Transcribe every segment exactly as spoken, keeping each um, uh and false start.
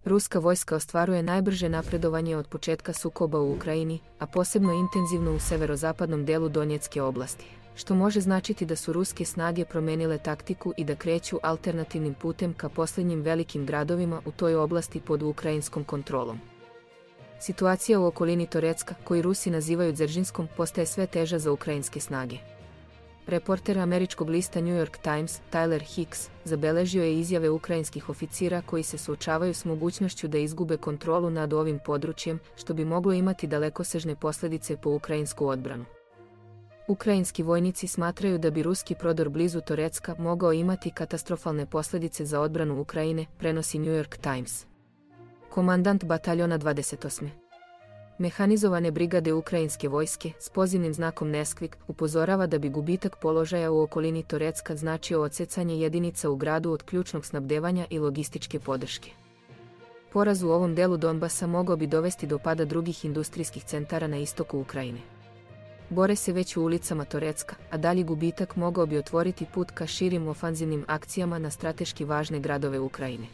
Ruska vojska ostvaruje najbrže napredovanje od početka sukoba u Ukrajini, a posebno intenzivno u severozapadnom delu Donjecke oblasti, što može značiti da su ruske snage promenile taktiku i da kreću alternativnim putem ka posljednjim velikim gradovima u toj oblasti pod ukrajinskom kontrolom. Situacija u okolini Torecka, koji Rusi nazivaju Dzeržinjskom, postaje sve teža za ukrajinske snage. Reporter američkog lista New York Times, Tyler Hicks, zabeležio je izjave ukrajinskih oficira koji se suočavaju s mogućnošću da izgube kontrolu nad ovim područjem, što bi moglo imati dalekosežne posljedice po ukrajinsku odbranu. Ukrajinski vojnici smatraju da bi ruski prodor blizu Torecka mogao imati katastrofalne posljedice za odbranu Ukrajine, prenosi New York Times. Komandant bataljona dvadeset osme mehanizovane brigade ukrajinske vojske s pozivnim znakom Neskvik upozorava da bi gubitak položaja u okolini Torecka značio odsecanje jedinica u gradu od ključnog snabdevanja i logističke podrške. Poraz u ovom delu Donbasa mogao bi dovesti do pada drugih industrijskih centara na istoku Ukrajine. Bore se već u ulicama Torecka, a dalji gubitak mogao bi otvoriti put ka širim ofanzivnim akcijama na strateški važne gradove Ukrajine.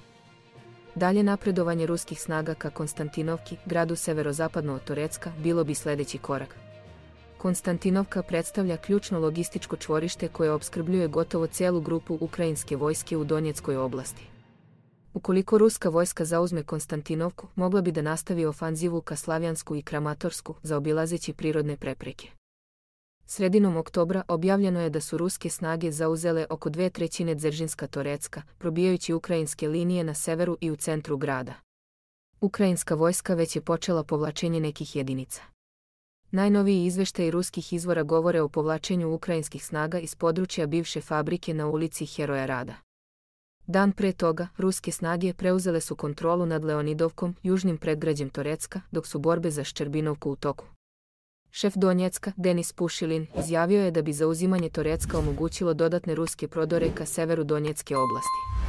Dalje napredovanje ruskih snaga ka Konstantinovki, gradu severozapadno od Torecka, bilo bi sljedeći korak. Konstantinovka predstavlja ključno logističko čvorište koje opskrbljuje gotovo cijelu grupu ukrajinske vojske u Donjeckoj oblasti. Ukoliko ruska vojska zauzme Konstantinovku, mogla bi da nastavi ofanzivu ka Slavjansku i Kramatorsku, zaobilazeći prirodne prepreke. Sredinom oktobra objavljeno je da su ruske snage zauzele oko dve trećine Dzeržinjska Torecka, probijajući ukrajinske linije na severu i u centru grada. Ukrajinska vojska već je počela povlačenje nekih jedinica. Najnoviji izveštaji ruskih izvora govore o povlačenju ukrajinskih snaga iz područja bivše fabrike na ulici Heroja Rada. Dan pre toga, ruske snage preuzele su kontrolu nad Leonidovkom, južnim predgrađem Torecka, dok su borbe za Ščerbinovku u toku. Šef Donjecka, Denis Pušilin, izjavio je da bi zauzimanje Torecka omogućilo dodatne ruske prodore ka severu Donjecke oblasti.